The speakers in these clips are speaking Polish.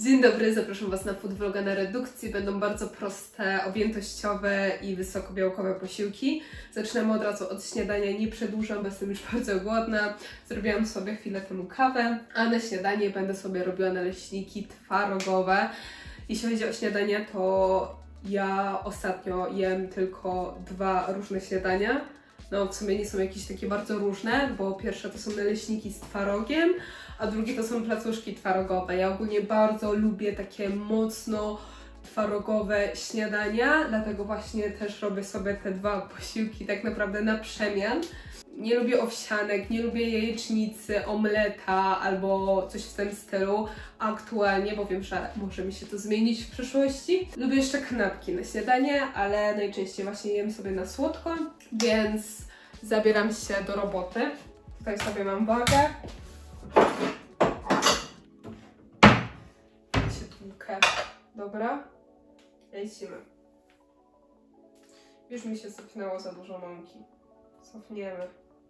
Dzień dobry, zapraszam Was na food vloga na redukcji. Będą bardzo proste, objętościowe i wysokobiałkowe posiłki. Zaczynamy od razu od śniadania, nie przedłużam, bo jestem już bardzo głodna. Zrobiłam sobie chwilę temu kawę, a na śniadanie będę sobie robiła naleśniki twarogowe. Jeśli chodzi o śniadanie, to ja ostatnio jem tylko 2 różne śniadania. No w sumie nie są jakieś takie bardzo różne, bo pierwsze to są naleśniki z twarogiem, a drugie to są placuszki twarogowe. Ja ogólnie bardzo lubię takie mocno twarogowe śniadania, dlatego właśnie też robię sobie te 2 posiłki tak naprawdę na przemian. Nie lubię owsianek, nie lubię jajecznicy, omleta albo coś w tym stylu aktualnie, bo wiem, że może mi się to zmienić w przyszłości. Lubię jeszcze kanapki na śniadanie, ale najczęściej właśnie jem sobie na słodko, więc zabieram się do roboty. Tutaj sobie mam wagę. Się tłukę. Dobra. Lecimy. Już mi się sypnęło za dużo mąki. Cofniemy.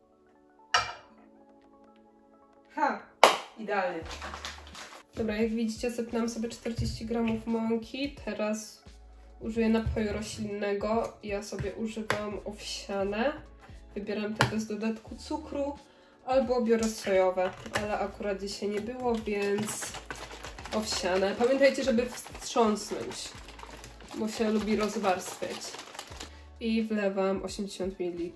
Ha! Idealnie. Dobra, jak widzicie, sypnęłam sobie 40 gramów mąki. Teraz użyję napoju roślinnego. Ja sobie używam owsiane. Wybieram te bez dodatku cukru albo biorę sojowe, ale akurat dzisiaj nie było, więc owsiane. Pamiętajcie, żeby wstrząsnąć, bo się lubi rozwarstwiać. I wlewam 80 ml.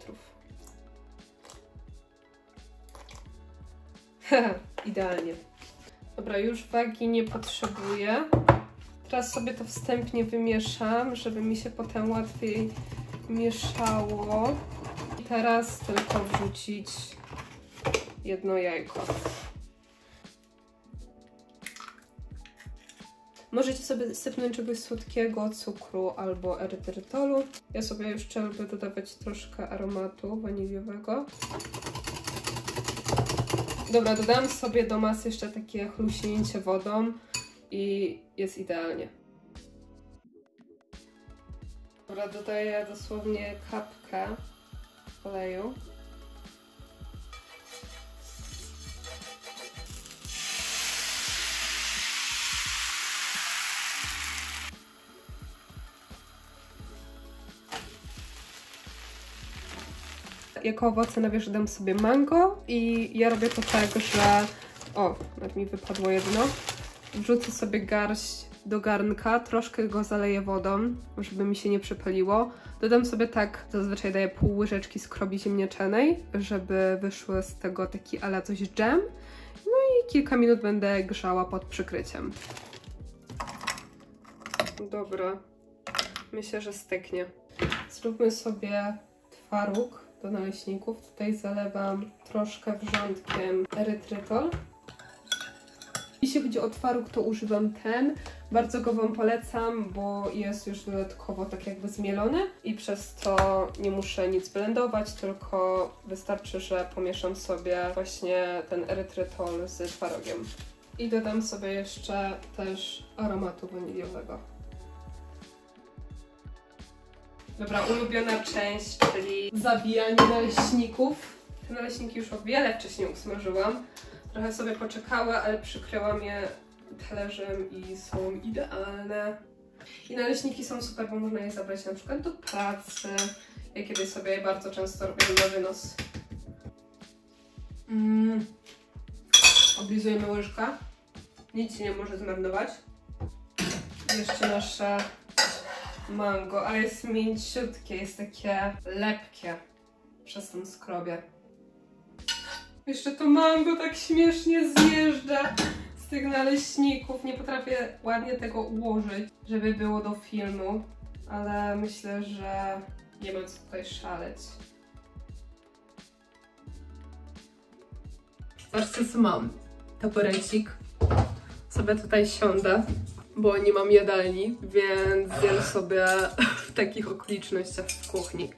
Haha, idealnie. Dobra, już wagi nie potrzebuję. Teraz sobie to wstępnie wymieszam, żeby mi się potem łatwiej mieszało. I teraz tylko wrzucić jedno jajko. Możecie sobie sypnąć czegoś słodkiego, cukru albo erytrytolu. Ja sobie jeszcze lubię dodawać troszkę aromatu waniliowego. Dobra, dodam sobie do masy jeszcze takie chluśnięcie wodą i jest idealnie. Dobra, dodaję dosłownie kapkę oleju. Jako owoce na wierzch dam sobie mango i ja robię to tak, że... O, jak mi wypadło jedno. Wrzucę sobie garść do garnka, troszkę go zaleję wodą, żeby mi się nie przepaliło. Dodam sobie tak, zazwyczaj daję pół łyżeczki skrobi ziemniaczanej, żeby wyszły z tego taki ala coś dżem. No i kilka minut będę grzała pod przykryciem. Dobra, myślę, że styknie. Zróbmy sobie twaróg do naleśników. Tutaj zalewam troszkę wrzątkiem erytrytol. Jeśli chodzi o twaróg, to używam ten. Bardzo go Wam polecam, bo jest już dodatkowo tak jakby zmielony i przez to nie muszę nic blendować, tylko wystarczy, że pomieszam sobie właśnie ten erytrytol z twarogiem. I dodam sobie jeszcze też aromatu waniliowego. Dobra, ulubiona część, czyli zabijanie naleśników. Te naleśniki już o wiele wcześniej usmażyłam. Trochę sobie poczekały, ale przykryłam je talerzem i są idealne. I naleśniki są super, bo można je zabrać na przykład do pracy. Ja kiedyś sobie je bardzo często robię na wynos. Oblizujemy łyżkę. Nic się nie może zmarnować. I jeszcze nasze mango, ale jest mięciutkie, jest takie lepkie przez tą skrobię. Jeszcze to mango tak śmiesznie zjeżdża z tych naleśników. Nie potrafię ładnie tego ułożyć, żeby było do filmu, ale myślę, że nie ma co tutaj szaleć. Zobaczcie, co mam. Taborecik. Sobie tutaj siądę, bo nie mam jadalni, więc zjem sobie w takich okolicznościach w kuchni.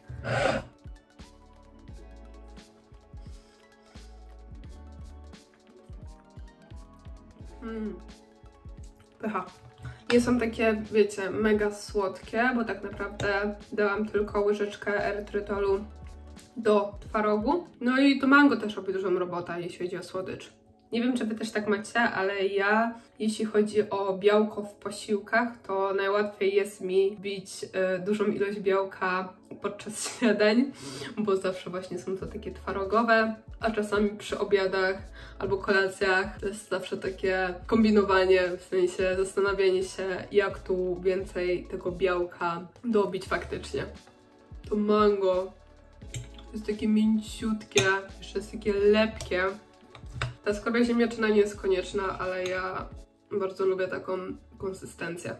Pycha. Nie są takie, wiecie, mega słodkie, bo tak naprawdę dałam tylko łyżeczkę erytrytolu do twarogu. No i to mango też robi dużą robotę, jeśli chodzi o słodycz. Nie wiem, czy wy też tak macie, ale ja, jeśli chodzi o białko w posiłkach, to najłatwiej jest mi bić dużą ilość białka podczas śniadań, bo zawsze właśnie są to takie twarogowe, a czasami przy obiadach albo kolacjach to jest zawsze takie kombinowanie, w sensie zastanawianie się, jak tu więcej tego białka dobić faktycznie. To mango jest takie mięciutkie, jeszcze jest takie lepkie. Ta skórka ziemniaczana nie jest konieczna, ale ja bardzo lubię taką konsystencję.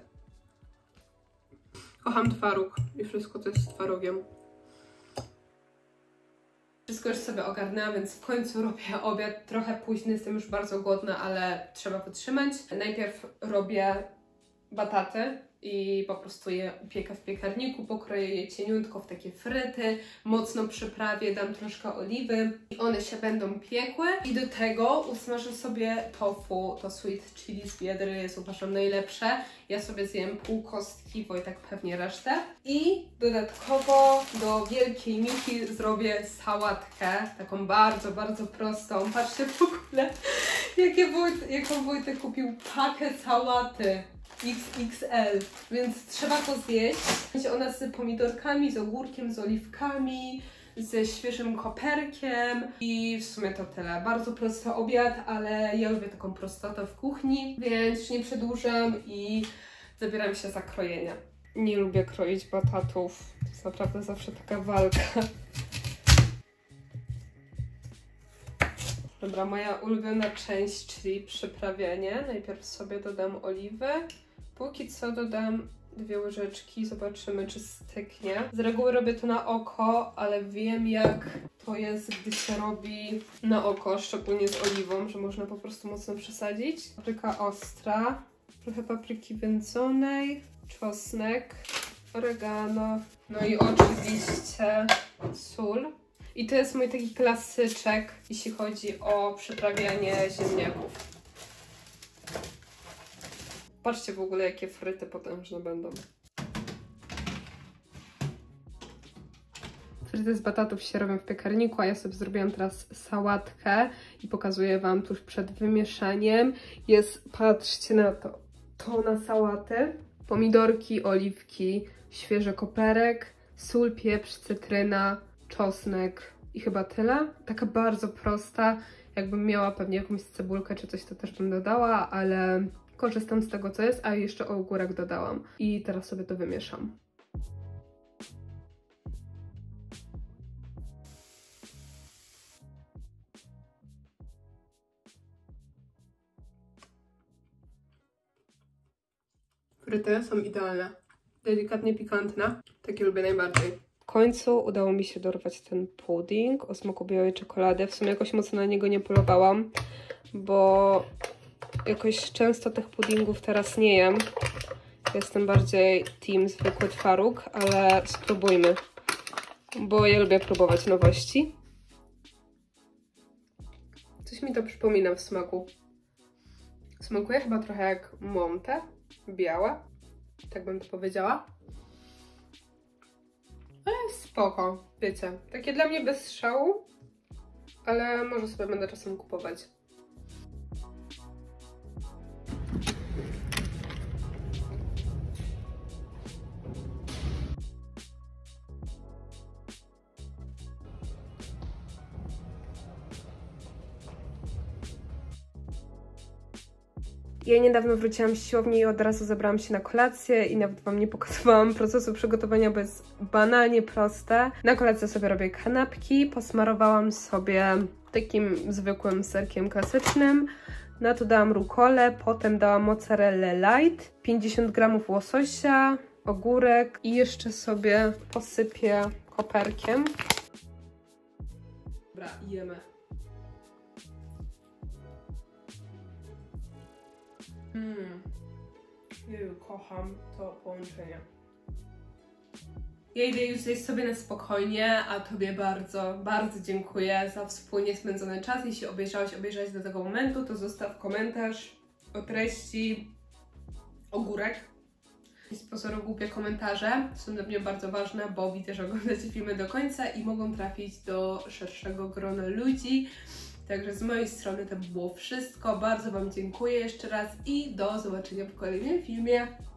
Kocham twaróg i wszystko, co jest z twarogiem. Wszystko już sobie ogarnęłam, więc w końcu robię obiad. Trochę późny, jestem już bardzo głodna, ale trzeba wytrzymać. Najpierw robię bataty i po prostu je upiekę w piekarniku, pokroję je cieniutko w takie fryty, mocno przyprawię, dam troszkę oliwy i one się będą piekły. I do tego usmażę sobie tofu, to sweet chili z Biedry jest, uważam, najlepsze. Ja sobie zjem pół kostki, Wojtek pewnie resztę. I dodatkowo do wielkiej miki zrobię sałatkę, taką bardzo, bardzo prostą. Patrzcie w ogóle, jaką Wojtek kupił pakę sałaty. XXL, więc trzeba to zjeść. Będzie ona z pomidorkami, z ogórkiem, z oliwkami, ze świeżym koperkiem i w sumie to tyle. Bardzo prosty obiad, ale ja lubię taką prostotę w kuchni, więc już nie przedłużam i zabieram się za krojenie. Nie lubię kroić batatów, to jest naprawdę zawsze taka walka. Dobra, moja ulubiona część, czyli przyprawianie. Najpierw sobie dodam oliwy. Póki co dodam 2 łyżeczki, zobaczymy, czy styknie. Z reguły robię to na oko, ale wiem, jak to jest, gdy się robi na oko, szczególnie z oliwą, że można po prostu mocno przesadzić. Papryka ostra, trochę papryki wędzonej, czosnek, oregano, no i oczywiście sól. I to jest mój taki klasyczek, jeśli chodzi o przyprawianie ziemniaków. Patrzcie w ogóle, jakie fryty potężne będą. Fryty z batatów się robią w piekarniku, a ja sobie zrobiłam teraz sałatkę i pokazuję Wam tuż przed wymieszaniem. Jest, patrzcie na to, tona sałaty, pomidorki, oliwki, świeży koperek, sól, pieprz, cytryna, czosnek i chyba tyle. Taka bardzo prosta, jakbym miała pewnie jakąś cebulkę czy coś, to też bym dodała, ale korzystam z tego, co jest, a jeszcze ogórek dodałam. I teraz sobie to wymieszam. Fryty są idealne. Delikatnie pikantne. Takie lubię najbardziej. W końcu udało mi się dorwać ten pudding o smaku białej czekolady. W sumie jakoś mocno na niego nie polowałam, bo jakoś często tych puddingów teraz nie jem. Jestem bardziej team zwykły twaróg, ale spróbujmy, bo ja lubię próbować nowości. Coś mi to przypomina w smaku. Smakuje chyba trochę jak Monte, białe, tak bym to powiedziała. Ale jest spoko, wiecie, takie dla mnie bez szału, ale może sobie będę czasem kupować. Ja niedawno wróciłam z siłowni i od razu zabrałam się na kolację i nawet Wam nie pokazywałam procesu przygotowania, bo jest banalnie proste. Na kolację sobie robię kanapki, posmarowałam sobie takim zwykłym serkiem klasycznym. Na to dałam rukolę, potem dałam mozzarellę light, 50 g łososia, ogórek i jeszcze sobie posypię koperkiem. Dobra, jemy. Kocham to połączenie. Ja idę już zjeść sobie na spokojnie, a Tobie bardzo, bardzo dziękuję za wspólnie spędzony czas. Jeśli obejrzałeś do tego momentu, to zostaw komentarz o treści ogórek. Z pozoru głupie komentarze są dla mnie bardzo ważne, bo widzę, że oglądacie filmy do końca i mogą trafić do szerszego grona ludzi. Także z mojej strony to było wszystko. Bardzo Wam dziękuję jeszcze raz i do zobaczenia w kolejnym filmie.